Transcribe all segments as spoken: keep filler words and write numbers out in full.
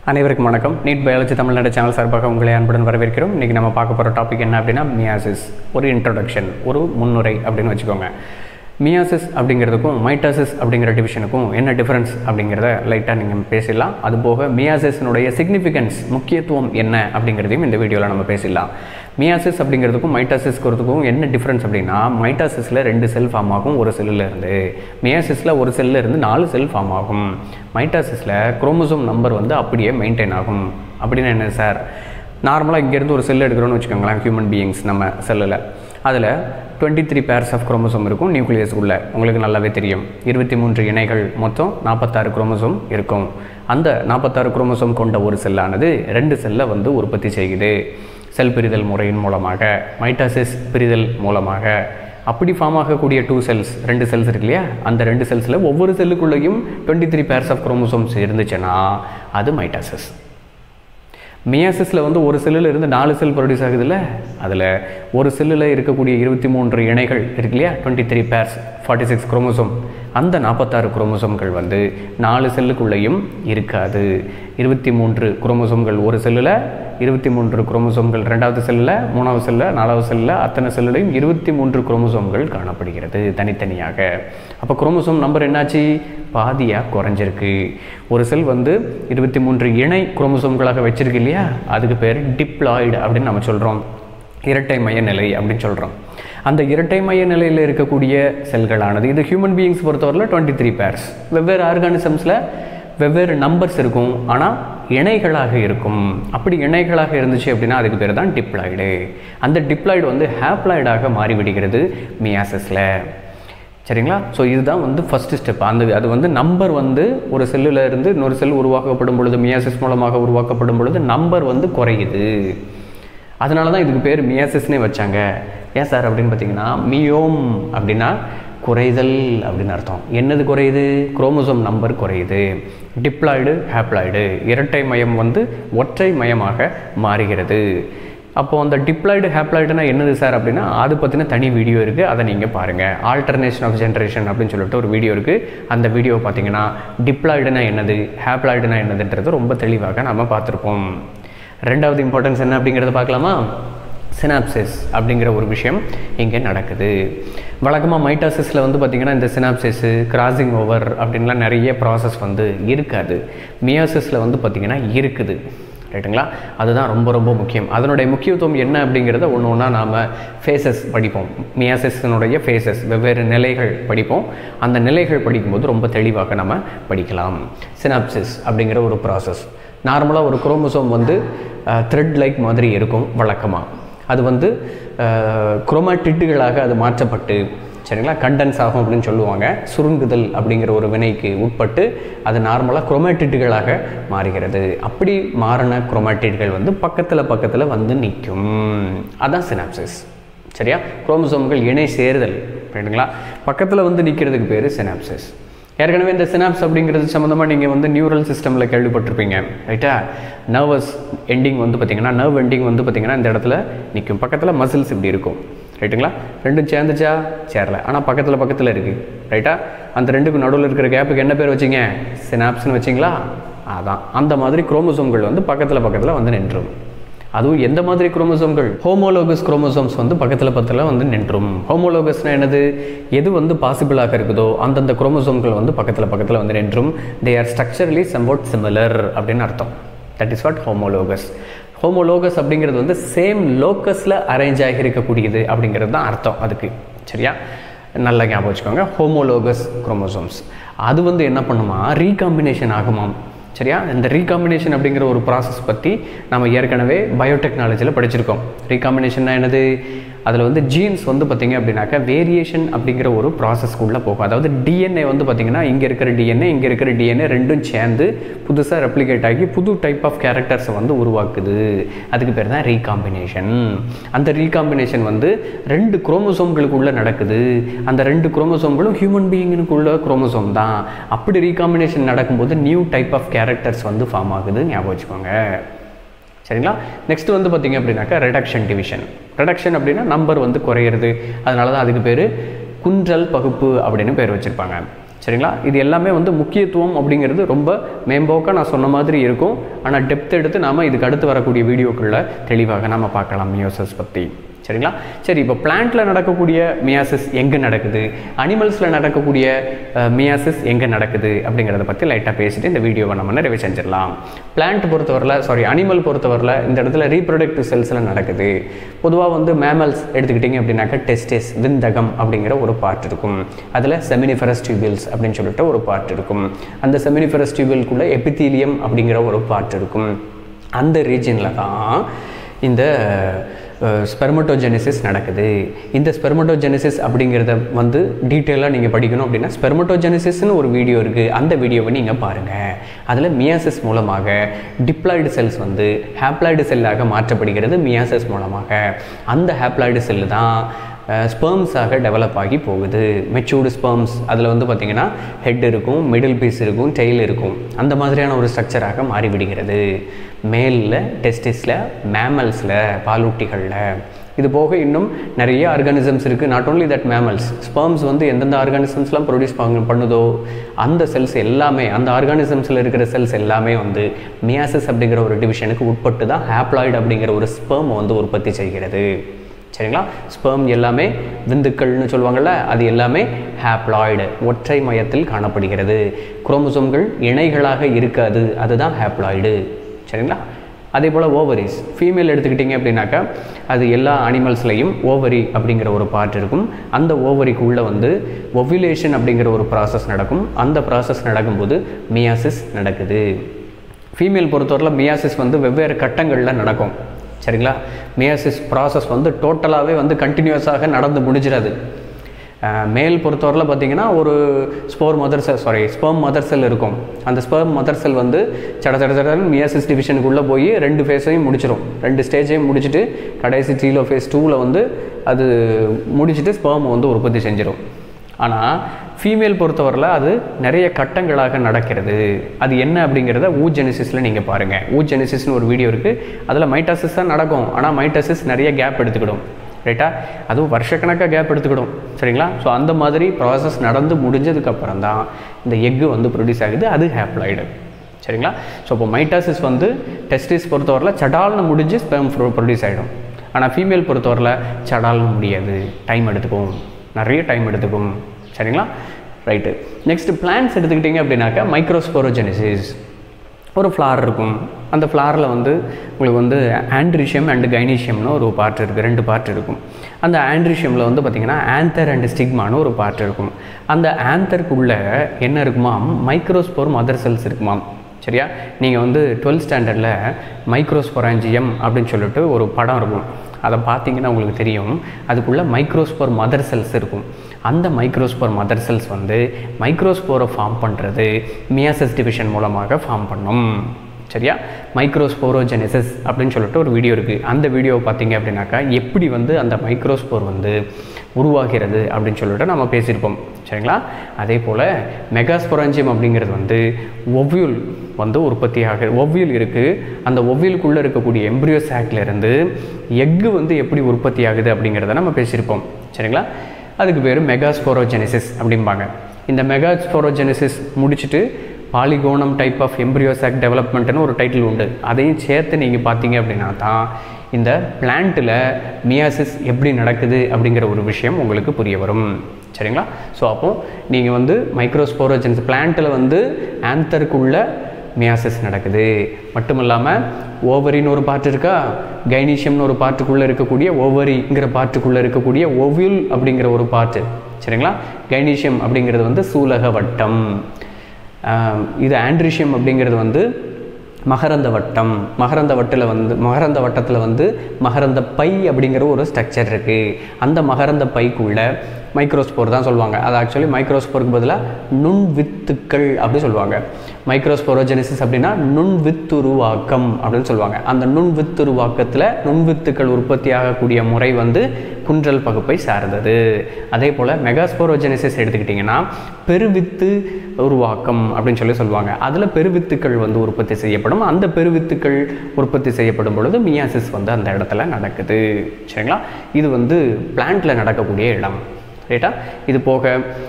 அனைவருக்கும் வணக்கம். NEET biology Tamil Nadu channel சார்பாக உங்களை அன்புடன் வரவேற்கிறோம். இன்றைக்கி நம்ம பார்க்க போகிற டாபிக் என்ன அப்படின்னா மியாசிஸ். ஒரு இன்ட்ரோடக்ஷன், ஒரு முன்னுரை அப்படின்னு வச்சுக்கோங்க. மியாசிஸ் அப்படிங்கிறதுக்கும் மைட்டாசிஸ் அப்படிங்கிற டிவிஷனுக்கும் என்ன டிஃப்ரென்ஸ் அப்படிங்கிறத லைட்டாக நீங்கள் பேசிடலாம். அதுபோக மியாசிஸினுடைய சிக்னிஃபிகன்ஸ், முக்கியத்துவம் என்ன அப்படிங்கிறதையும் இந்த வீடியோவில் நம்ம பேசிடலாம். மியாசிஸ் அப்படிங்கிறதுக்கும் மைட்டாசிஸ்கிறதுக்கும் என்ன டிஃப்ரென்ஸ் அப்படின்னா, மைட்டாசிஸில் ரெண்டு செல் ஃபார்ம் ஆகும் ஒரு செல்லில் இருந்து. மியாசிஸில் ஒரு செல்லில் இருந்து நாலு செல் ஃபார்ம் ஆகும். மைட்டாசிஸில் குரோமோசோம் நம்பர் வந்து அப்படியே மெயின்டைன் ஆகும். அப்படின்னு என்ன சார், நார்மலாக இங்கேருந்து ஒரு செல் எடுக்கிறோன்னு வச்சுக்கோங்களேன், ஹியூமன் பீயிங்ஸ் நம்ம செல்லில், அதில் twenty three pairs of chromosome இருக்கும் நியூக்ளியஸுக்குள்ளே. உங்களுக்கு நல்லாவே தெரியும், இருபத்தி மூன்று இணைகள், மொத்தம் நாற்பத்தாறு குரோமோசோம் இருக்கும். அந்த நாற்பத்தாறு குரோமோசோம் கொண்ட ஒரு செல்லானது ரெண்டு செல்லை வந்து உற்பத்தி செய்யுது செல் பிரிதல் முறையின் மூலமாக, மைட்டாசிஸ் பிரிதல் மூலமாக. அப்படி ஃபார்ம் ஆகக்கூடிய டூ செல்ஸ், ரெண்டு செல்ஸ் இருக்கு இல்லையா, அந்த ரெண்டு செல்ஸில் ஒவ்வொரு செல்லுக்குள்ளேயும் twenty three pairs of chromosomes இருந்துச்சுன்னா அது மைட்டாசிஸ். மியாசிஸில் வந்து ஒரு செல்லில் இருந்து நாலு செல் ப்ரொடியூஸ் ஆகுதுல்ல, அதில் ஒரு செல்லில் இருக்கக்கூடிய இருபத்தி மூன்று இணைகள் இருக்கு இல்லையா, twenty three pairs, forty six chromosome, அந்த நாற்பத்தாறு குரோமோசோம்கள் வந்து நாலு செல்லுக்குள்ளேயும் இருக்காது. இருபத்தி மூன்று குரோமோசோம்கள் ஒரு செல்லில், இருபத்தி மூன்று குரோமோசோம்கள் ரெண்டாவது செல்லில், மூணாவது செல்லில், நாலாவது செல்லில், அத்தனை செல்லுலையும் இருபத்தி மூன்று குரோமோசோம்கள் காணப்படுகிறது தனித்தனியாக. அப்போ குரோமோசோம் நம்பர் என்னாச்சு, பாதியாக குறைஞ்சிருக்கு. ஒரு செல் வந்து இருபத்தி மூன்று இணை குரோமோசோம்களாக வச்சிருக்கு இல்லையா, அதுக்கு பேர் டிப்ளாய்டு அப்படின்னு நம்ம சொல்கிறோம், இரட்டை மைய நிலை அப்படின்னு சொல்கிறோம். அந்த இரட்டை மைய நிலையில் இருக்கக்கூடிய செல்களானது, இது ஹியூமன் பீயிங்ஸ் பொறுத்தவரையில் டுவெண்ட்டி த்ரீ பேர்ஸ், வெவ்வேறு ஆர்கானிசம்ஸில் வெவ்வேறு நம்பர்ஸ் இருக்கும், ஆனால் இணைகளாக இருக்கும். அப்படி இணைகளாக இருந்துச்சு அப்படின்னா அதுக்கு பேர் தான் டிப்ளாய்டு. அந்த டிப்ளாய்டு வந்து ஹேப்ளாய்டாக மாறிவிடுகிறது மியாசிஸில். சரிங்களா? ஸோ இதுதான் வந்து ஃபஸ்ட்டு ஸ்டெப். அந்த அது வந்து நம்பர் வந்து ஒரு செல்லில் இருந்து இன்னொரு செல் உருவாக்கப்படும் பொழுது, மியாசிஸ் மூலமாக உருவாக்கப்படும் பொழுது நம்பர் வந்து குறையுது. அதனால தான் இதுக்கு பேர் மியாசிஸ்னே வச்சாங்க. ஏன் சார் அப்படின்னு பார்த்தீங்கன்னா, மியோம் அப்படின்னா குறைதல் அப்படின்னு அர்த்தம். என்னது குறையுது? குரோமோசோம் நம்பர் குறையுது. டிப்ளாய்டு ஹேப்ளாய்டு, இரட்டை மயம் வந்து ஒற்றை மயமாக மாறுகிறது. அப்போது அந்த டிப்ளாய்டு ஹேப்ளாய்டுனா என்னது சார் அப்படின்னா, அது பற்றின தனி வீடியோ இருக்குது, அதை நீங்கள் பாருங்கள். ஆல்டர்னேஷன் ஆஃப் ஜென்ரேஷன் அப்படின்னு சொல்லிட்டு ஒரு வீடியோ இருக்குது. அந்த வீடியோவை பார்த்தீங்கன்னா டிப்ளாய்டுனா என்னது, ஹேப்ளாய்டுனா என்னதுன்றது ரொம்ப தெளிவாக நம்ம பார்த்துருப்போம். ரெண்டாவது இம்பார்ட்டன்ஸ் என்ன அப்படிங்கிறத பார்க்கலாமா? சினாப்சிஸ் அப்படிங்கிற ஒரு விஷயம் இங்கே நடக்குது. வழக்கமாக மைட்டாசிஸில் வந்து பார்த்திங்கன்னா இந்த சினாப்சிஸு, கிராசிங் ஓவர் அப்படின்லாம் நிறைய ப்ராசஸ் வந்து இருக்காது. மியாசிஸில் வந்து பார்த்திங்கன்னா இருக்குது. ரைட்டுங்களா? அதுதான் ரொம்ப ரொம்ப முக்கியம். அதனுடைய முக்கியத்துவம் என்ன அப்படிங்கிறத ஒன்று ஒன்றா நாம் ஃபேஸஸ் படிப்போம். மியாசிஸினுடைய ஃபேஸஸ், வெவ்வேறு நிலைகள் படிப்போம். அந்த நிலைகள் படிக்கும்போது ரொம்ப தெளிவாக நம்ம படிக்கலாம். சினாப்சிஸ் அப்படிங்கிற ஒரு ப்ராசஸ், நார்மலாக ஒரு குரோமோசோம் வந்து த்ரெட் லைக் மாதிரி இருக்கும் வழக்கமாக. அது வந்து குரோமாட்டிட்டுகளாக அது மாற்றப்பட்டு, சரிங்களா, கண்டென்ஸ் ஆகும் அப்படின்னு சொல்லுவாங்க. சுருங்குதல் அப்படிங்கிற ஒரு வினைக்கு உட்பட்டு அது நார்மலாக குரோமாட்டிட்டுகளாக மாறுகிறது. அப்படி மாறின குரோமாட்டிட்கள் வந்து பக்கத்தில் பக்கத்தில் வந்து நிற்கும். அதுதான் சினாப்சிஸ். சரியா? குரோமோசோம்கள் இணை சேருதல், ரைட்டுங்களா, பக்கத்தில் வந்து நிற்கிறதுக்கு பேர் சினாப்சிஸ். ஏற்கனவே இந்த சினாப்ஸ் அப்படிங்கிறது சம்மந்தமாக நீங்கள் வந்து நியூரல் சிஸ்டமில் கேள்விப்பட்டிருப்பீங்க, ரைட்டா? நர்வஸ் எண்டிங் வந்து பார்த்திங்கன்னா, நர்வ் எண்டிங் வந்து பார்த்திங்கன்னா இந்த இடத்துல நிற்கும். பக்கத்தில் மசில்ஸ் இப்படி இருக்கும், ரைட்டுங்களா? ரெண்டும் சேர்ந்துச்சா? சேரல, ஆனால் பக்கத்தில் பக்கத்தில் இருக்குது, ரைட்டா? அந்த ரெண்டுக்கு நடுவில் இருக்கிற கேப்புக்கு என்ன பேர் வச்சிங்க? சினாப்ஸ்னு வச்சிங்களா? அதான் அந்த மாதிரி குரோமோசோம்கள் வந்து பக்கத்தில் பக்கத்தில் வந்து நின்றும். அதுவும் எந்த மாதிரி குரோமோசோம்கள்? ஹோமோலோகஸ் குரோமோசோம்ஸ் வந்து பக்கத்தில் பக்கத்தில் வந்து நின்றும். ஹோமோலோகஸ்னால் என்னது? எது வந்து பாசிபிளாக இருக்குதோ அந்தந்த குரோமோசோம்கள் வந்து பக்கத்தில் பக்கத்தில் வந்து நின்றும். They are structurally somewhat similar அப்படின்னு அர்த்தம். That is what homologous. Homologous அப்படிங்கிறது வந்து சேம் லோக்கஸில் அரேஞ்ச் ஆகி இருக்கக்கூடியது அப்படிங்கிறது தான் அர்த்தம் அதுக்கு. சரியா? நல்லா ஞாபகம் வச்சுக்கோங்க. ஹோமோலோகஸ் குரோமோசோம்ஸ் அது வந்து என்ன பண்ணுமா, ரீகாம்பினேஷன் ஆகுமாம். சரியா? இந்த ரீகாம்பினேஷன் அப்படிங்கிற ஒரு ப்ராசஸ் பற்றி நம்ம ஏற்கனவே பயோடெக்னாலஜியில் படிச்சிருக்கோம். ரீகாம்பினேஷன்னா என்னது? அதில் வந்து ஜீன்ஸ் வந்து பார்த்திங்க அப்படின்னாக்கா வேரியேஷன் அப்படிங்கிற ஒரு ப்ராசஸ்க்குள்ளே போகும். அதாவது டிஎன்ஏ வந்து பார்த்திங்கன்னா இங்கே இருக்கிற டிஎன்ஏ இங்கே இருக்கிற டிஎன்ஏ ரெண்டும் சேர்ந்து புதுசாக ரெப்ளிகேட் ஆகி புது டைப் ஆஃப் கேரக்டர்ஸை வந்து உருவாக்குது. அதுக்கு பேர் தான் ரீகாம்பினேஷன். அந்த ரீகாம்பினேஷன் வந்து ரெண்டு குரோமோசோம்களுக்குள்ளே நடக்குது. அந்த ரெண்டு குரோமோசோம்களும் ஹியூமன் பீயிங்குக்குள்ள குரோமோசோம் தான். அப்படி ரீகாம்பினேஷன் நடக்கும்போது நியூ டைப் ஆஃப் கேரக்டர்ஸ் வந்து ஃபார்ம் ஆகுது, ஞாபகம் வச்சுக்கோங்க. சரிங்களா? நெக்ஸ்ட் வந்து பார்த்திங்க அப்படின்னாக்கா ரெடக்ஷன் டிவிஷன். ரெடக்ஷன் அப்படின்னா நம்பர் வந்து குறையிறது. அதனால தான் அதுக்கு பேர் குன்றல் பகுப்பு அப்படின்னு பேர் வச்சுருப்பாங்க. சரிங்களா? இது எல்லாமே வந்து முக்கியத்துவம் அப்படிங்கிறது ரொம்ப மேம்போக்காக நான் சொன்ன மாதிரி இருக்கும். ஆனால் டெப்த் எடுத்து நாம் இதுக்கு அடுத்து வரக்கூடிய வீடியோக்குள்ளே தெளிவாக நாம் பார்க்கலாம் மியோசிஸ் பற்றி. சரிங்களா? சரி, இப்போ பிளான்ட்டில் நடக்கக்கூடிய மியாசிஸ் எங்கே நடக்குது, அனிமல்ஸில் நடக்கக்கூடிய மியாசிஸ் எங்கே நடக்குது அப்படிங்கிறத பற்றி லைட்டாக பேசிட்டு இந்த வீடியோவை நம்ம நிறைவே செஞ்சிடலாம். பிளான்ட் பொறுத்தவரையில் சாரி அனிமல் பொறுத்தவரையில் இந்த இடத்துல ரீப்ரொடக்டிவ் செல்ஸில் நடக்குது. பொதுவாக வந்து மேமல்ஸ் எடுத்துக்கிட்டிங்க அப்படின்னாக்கா டெஸ்டிஸ் விந்தகம் அப்படிங்கிற ஒரு பார்ட் இருக்கும். அதில் செமினிஃபரஸ் டியூபிள்ஸ் அப்படின்னு சொல்லிட்டு ஒரு பார்ட் இருக்கும். அந்த செமினிஃபரஸ் டியூபிள்குள்ளே எபித்தீலியம் அப்படிங்கிற ஒரு பார்ட் இருக்கும். அந்த ரீஜனில் தான் இந்த ஸ்பெர்மட்டோஜெனிசிஸ் நடக்குது. இந்த ஸ்பெர்மட்டோஜெனிசிஸ் அப்படிங்கிறத வந்து டீட்டெயிலாக நீங்கள் படிக்கணும் அப்படின்னா ஸ்பெர்மட்டோஜெனிசிஸ்னு ஒரு வீடியோ இருக்குது. அந்த வீடியோவை நீங்கள் பாருங்கள். அதில் மியாசிஸ் மூலமாக டிப்ளாய்டு செல்ஸ் வந்து ஹேப்ளாய்டு செல்லாக மாற்றப்படுகிறது. மியாசிஸ் மூலமாக அந்த ஹேப்ளாய்டு செல்லு தான் ஸ்பெர்ம்ஸாக டெவலப் ஆகி போகுது. மெச்சூர்டு ஸ்பெர்ம்ஸ் அதில் வந்து பார்த்திங்கன்னா ஹெட் இருக்கும், மிடில் பீஸ் இருக்கும், டெய்ல் இருக்கும். அந்த மாதிரியான ஒரு ஸ்ட்ரக்சராக மாறிவிடுகிறது. மேலில் டெஸ்டிஸில், மேமல்ஸில், பாலூட்டிகளில். இது போக இன்னும் நிறைய ஆர்கானிசம்ஸ் இருக்குது. Not only that mammals, sperms வந்து எந்தெந்த ஆர்கானிசம்ஸ்லாம் ப்ரொடியூஸ் பண்ணுதோ அந்த செல்ஸ் எல்லாமே, அந்த ஆர்கானிசம்ஸில் இருக்கிற செல்ஸ் எல்லாமே வந்து மியாசிஸ் அப்படிங்கிற ஒரு டிவிஷனுக்கு உட்பட்டு தான் ஹேப்ளாய்டு அப்படிங்கிற ஒரு ஸ்பெர்ம் வந்து உற்பத்தி செய்கிறது. சரிங்களா? ஸ்பெர்ம் எல்லாமே விந்துக்கள்னு சொல்லுவாங்கள்ல, அது எல்லாமே ஹேப்ளாய்டு ஒற்றை மையத்தில் காணப்படுகிறது. குரோமோசோம்கள் இணைகளாக இருக்காது, அதுதான் ஹேப்ளாய்டு. சரிங்களா? அதே போல் ஓவரிஸ் ஃபீமேல் எடுத்துக்கிட்டிங்க அப்படின்னாக்கா அது எல்லா அனிமல்ஸ்லையும் ஓவரி அப்படிங்கிற ஒரு பார்ட் இருக்கும். அந்த ஓவரிக்குள்ளே வந்து ஒவ்யுலேஷன் அப்படிங்கிற ஒரு ப்ராசஸ் நடக்கும். அந்த ப்ராசஸ் நடக்கும்போது மியாசிஸ் நடக்குது. ஃபீமேல் பொறுத்தவரையில் மியாசிஸ் வந்து வெவ்வேறு கட்டங்களில் நடக்கும். சரிங்களா? மியாசிஸ் ப்ராசஸ் வந்து டோட்டலாகவே வந்து கண்டினியூஸாக நடந்து முடிஞ்சிடாது. மேல் பொறுத்தவரையில் பார்த்திங்கன்னா ஒரு spore mother cell sorry sperm mother cell இருக்கும். அந்த ஸ்பெர்ம் மதர் செல் வந்து சட சட சடன்னு மியாசிஸ் டிவிஷனுக்குள்ளே போய் ரெண்டு ஃபேஸையும் முடிச்சிடும். ரெண்டு ஸ்டேஜையும் முடிச்சுட்டு கடைசி த்ரீலோ ஃபேஸ் டூவில் வந்து அது முடிச்சுட்டு ஸ்பெர்ம் வந்து உற்பத்தி செஞ்சிடும். ஆனால் ஃபீமேல் பொறுத்தவரையில் அது நிறைய கட்டங்களாக நடக்கிறது. அது என்ன அப்படிங்கிறத ஊஜெனிசிஸில் நீங்கள் பாருங்கள். ஊஜெனிசிஸ்னு ஒரு வீடியோ இருக்குது. அதில் மைட்டாசிஸ் தான் நடக்கும். ஆனால் மைட்டாசிஸ் நிறைய கேப் எடுத்துக்கிடும். ரைட்டா? அதுவும் வருஷக்கணக்காக கேப் எடுத்துக்கிடும். சரிங்களா? ஸோ அந்த மாதிரி ப்ராசஸ் நடந்து முடிஞ்சதுக்கப்புறம் தான் இந்த எக்கு வந்து ப்ரொடியூஸ் ஆகுது. அது ஹேப்ளாய்டு. சரிங்களா? ஸோ இப்போ மைட்டாசிஸ் வந்து டெஸ்டிஸ் பொறுத்தவரையில் சடால்னு முடிஞ்சு ஸ்பெர்ம் ப்ரொடியூஸ் ஆகிடும். ஆனால் ஃபீமேல் பொறுத்தவரையில் சடால்னு முடியாது, டைம் எடுத்துக்கும், நிறைய டைம் எடுத்துக்கும். சரிங்களா? ரைட்டு. நெக்ஸ்ட்டு பிளான்ட்ஸ் எடுத்துக்கிட்டிங்க அப்படின்னாக்கா மைக்ரோஸ்போரோஜெனிசிஸ். ஒரு ஃப்ளார் இருக்கும். அந்த ஃப்ளாரில் வந்து உங்களுக்கு வந்து ஆண்ட்ரிஷியம் அண்டு கைனீஷியம்னு ஒரு பார்ட் இருக்குது. ரெண்டு பார்ட் இருக்கும். அந்த ஆண்ட்ரிஷியமில் வந்து பார்த்திங்கன்னா ஆந்தர் அண்டு ஸ்டிக்மான்னு ஒரு பார்ட் இருக்கும். அந்த ஆந்தருக்குள்ளே என்ன இருக்குமா, மைக்ரோஸ்போர் மதர் செல்ஸ் இருக்குமா. சரியா? நீங்கள் வந்து டுவெல்த் ஸ்டாண்டர்டில் மைக்ரோஸ்பொராஞ்சியம் அப்படின்னு சொல்லிட்டு ஒரு படம் இருக்கும். அதை பார்த்தீங்கன்னா உங்களுக்கு தெரியும். அதுக்குள்ளே மைக்ரோஸ்போர் மதர் செல்ஸ் இருக்கும். அந்த மைக்ரோஸ்போர் மதர் செல்ஸ் வந்து மைக்ரோஸ்போரை ஃபார்ம் பண்ணுறது மியாசிஸ் டிவிஷன் மூலமாக ஃபார்ம் பண்ணும். சரியா? மைக்ரோஸ்போரோஜெனிசிஸ் அப்படின்னு சொல்லிட்டு ஒரு வீடியோ இருக்குது. அந்த வீடியோவை பார்த்தீங்க அப்படின்னாக்கா எப்படி வந்து அந்த மைக்ரோஸ்போர் வந்து உருவாகிறது அப்படின்னு சொல்லிட்டு நம்ம பேசியிருப்போம். சரிங்களா? அதே போல் மெகாஸ்பொராஞ்சியம் அப்படிங்கிறது வந்து ஒவ்யூல் வந்து உற்பத்தியாக ஒவ்யூல் இருக்குது. அந்த ஒவ்யூலுக்குள்ளே இருக்கக்கூடிய எம்ப்ரியோ சாக்லேருந்து எக்கு வந்து எப்படி உற்பத்தி ஆகுது அப்படிங்கிறத நம்ம பேசியிருப்போம். சரிங்களா? அதுக்கு பேர் மெகாஸ்போரோஜெனிசிஸ் அப்படிம்பாங்க. இந்த மெகாஸ்போரோஜெனிசிஸ் முடிச்சுட்டு polygonum type of embryo sac டெவலப்மெண்ட்னு ஒரு டைட்டில் உண்டு. அதையும் சேர்த்து நீங்கள் பார்த்தீங்க அப்படின்னா தான் இந்த பிளான்ட்டில் மியாசிஸ் எப்படி நடக்குது அப்படிங்கிற ஒரு விஷயம் உங்களுக்கு புரிய வரும். சரிங்களா? ஸோ அப்போது நீங்கள் வந்து மைக்ரோஸ்போரோஜெனிசிஸ் பிளான்ட்டில் வந்து ஆந்தருக்குள்ள மியாசிஸ் நடக்குது. மட்டும் இல்லாமல் ஓவரின்னு ஒரு பார்ட் இருக்கா, கைனீஷியம்னு ஒரு பார்ட்டுக்குள்ளே இருக்கக்கூடிய ஓவரிங்கிற பார்ட்டுக்குள்ளே இருக்கக்கூடிய ஓவியூல் அப்படிங்கிற ஒரு பார்ட்டு. சரிங்களா? கைனீஷியம் அப்படிங்கிறது வந்து சூலக வட்டம். இது ஆண்ட்ரிஷியம் அப்படிங்கிறது வந்து மகரந்த வட்டம். மகரந்த வட்டில் வந்து மகரந்த வட்டத்தில் வந்து மகரந்த பை அப்படிங்கிற ஒரு ஸ்ட்ரக்சர் இருக்குது. அந்த மகரந்த பைக்குள்ள மைக்ரோஸ்போர் தான் சொல்லுவாங்க. அது ஆக்சுவலி மைக்ரோஸ்போருக்கு பதிலாக நுண்வித்துக்கள் அப்படி சொல்லுவாங்க. மைக்ரோஸ்போரோஜெனிசிஸ் அப்படின்னா நுண்வித்துருவாக்கம் அப்படின்னு சொல்லுவாங்க. அந்த நுண்வித்துருவாக்கத்தில் நுண்வித்துக்கள் உற்பத்தி ஆகக்கூடிய முறை வந்து குன்றல் பகுப்பை சார்ந்தது. அதே போல் மெகாஸ்போரோஜெனிசிஸ் எடுத்துக்கிட்டிங்கன்னா பெருவித்து உருவாக்கம் அப்படின்னு சொல்லி சொல்லுவாங்க. அதில் பெருவித்துக்கள் வந்து உற்பத்தி செய்யப்படும். அந்த பெருவித்துக்கள் உற்பத்தி செய்யப்படும் பொழுது மியாசிஸ் வந்து அந்த இடத்துல நடக்குது. சரிங்களா? இது வந்து பிளான்ட்டில் நடக்கக்கூடிய இடம். ரைட்டா? இது போக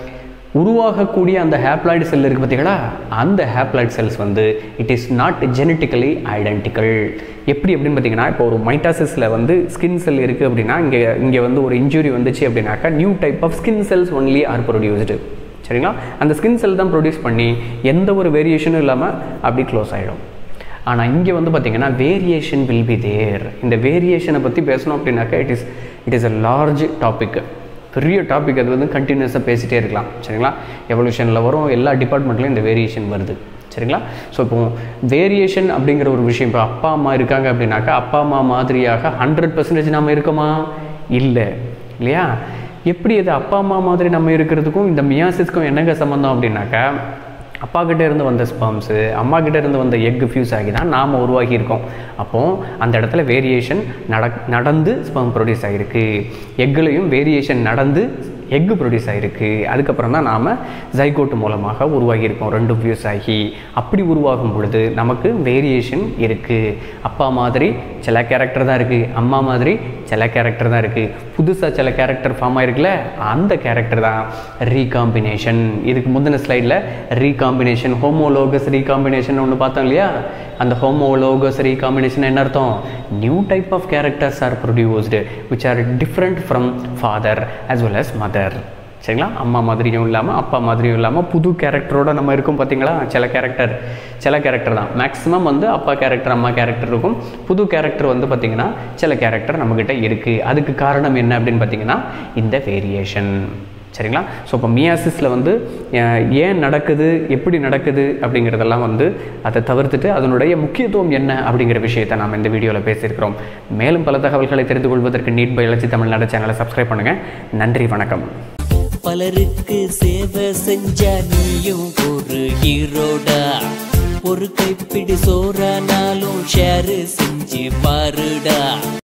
உருவாகக்கூடிய அந்த ஹேப்ளாய்டு செல் இருக்குது பார்த்தீங்களா, அந்த ஹேப்ளாய்டு செல்ஸ் வந்து it is not genetically identical. எப்படி அப்படின்னு பார்த்தீங்கன்னா, இப்போ ஒரு மைட்டாசிஸில் வந்து ஸ்கின் செல் இருக்குது அப்படின்னா, இங்கே இங்கே வந்து ஒரு இன்ஜுரி வந்துச்சு அப்படின்னாக்கா new type of skin cells only are produced. சரிங்களா, அந்த ஸ்கின் செல் தான் ப்ரொடியூஸ் பண்ணி எந்த ஒரு வேரியேஷனும் இல்லாமல் அப்படி க்ளோஸ் ஆகிடும். ஆனால் இங்கே வந்து பார்த்திங்கன்னா வேரியேஷன் வில் பி தேர். இந்த வேரியேஷனை பற்றி பேசணும் அப்படின்னாக்கா it is it is a large topic, பெரிய டாபிக். அது வந்து கண்டினியூஸாக பேசிகிட்டே இருக்கலாம். சரிங்களா, எவல்யூஷனில் வரும், எல்லா டிபார்ட்மெண்ட்லேயும் இந்த வேரியேஷன் வருது. சரிங்களா, ஸோ இப்போ வேரியேஷன் அப்படிங்கிற ஒரு விஷயம், இப்போ அப்பா அம்மா இருக்காங்க அப்படின்னாக்கா அப்பா அம்மா மாதிரியாக ஹண்ட்ரட் பர்சன்டேஜ் நம்ம இருக்கோமா? இல்லை இல்லையா? எப்படி அது அப்பா அம்மா மாதிரி நம்ம இருக்கிறதுக்கும் இந்த மியாசிஸ்க்கும் என்னங்க சம்மந்தம் அப்படின்னாக்கா, அப்பா கிட்டே இருந்து வந்த ஸ்பெர்ம்ஸு அம்மா கிட்டே இருந்து வந்த எக் ஃபியூஸ் ஆகி தான் நாம் உருவாகி இருக்கோம். அப்போது அந்த இடத்துல வேரியேஷன் நட நடந்து ஸ்பெர்ம் ப்ரொடியூஸ் ஆகிருக்கு. எக்குலையும் வேரியேஷன் நடந்து எக்கு ப்ரொடியூஸ் ஆகிருக்கு. அதுக்கப்புறம் தான் நாம் ஜைகோட்டு மூலமாக உருவாகியிருக்கோம், ரெண்டு ஃபியூஸ் ஆகி. அப்படி உருவாகும் பொழுது நமக்கு வேரியேஷன் இருக்குது. அப்பா மாதிரி சில கேரக்டர் தான் இருக்குது, அம்மா மாதிரி சில கேரக்டர் தான் இருக்குது. புதுசாக சில கேரக்டர் ஃபார்ம் ஆகிருக்குல்ல, அந்த கேரக்டர் தான் ரீகாம்பினேஷன். இதுக்கு முந்தின ஸ்லைடில் ரீகாம்பினேஷன், ஹோமோலோகஸ் ரீகாம்பினேஷன் ஒன்று பார்த்தோம் இல்லையா? அந்த ஹோமோலோகஸ் ரீகாம்பினேஷன் என்ன அர்த்தம்? New type of characters are produced which are different from father as well as mother. சரிங்களா, அம்மா மாதிரியும் இல்லாமல் அப்பா மாதிரியும் இல்லாமல் புது கேரக்டரோடு நம்ம இருக்கும். பார்த்தீங்களா, சில கேரக்டர் சில கேரக்டர் தான் மேக்ஸிமம் வந்து அப்பா கேரக்டர் அம்மா கேரக்டர் இருக்கும். புது கேரக்டர் வந்து பார்த்திங்கன்னா சில கேரக்டர் நம்மக்கிட்ட இருக்குது. அதுக்கு காரணம் என்ன அப்படின்னு பார்த்திங்கன்னா இந்த வேரியேஷன். சரிங்களா, ஸோ இப்போ மியாசிஸில் வந்து ஏன் நடக்குது, எப்படி நடக்குது அப்படிங்கிறதெல்லாம் வந்து அதை தவிர்த்துட்டு அதனுடைய முக்கியத்துவம் என்ன அப்படிங்கிற விஷயத்தை நாம் இந்த வீடியோவில் பேசியிருக்கிறோம். மேலும் பல தகவல்களை தெரிந்து கொள்வதற்கு நீட் பயாலஜி தமிழ்நாடு சேனலை சப்ஸ்கிரைப் பண்ணுங்கள். நன்றி, வணக்கம். பலருக்கு சேவை செஞ்ச நீயும் ஒரு ஹீரோடா. ஒரு கைப்பிடி சோறானாலும் ஷேர் செஞ்சு பாருடா.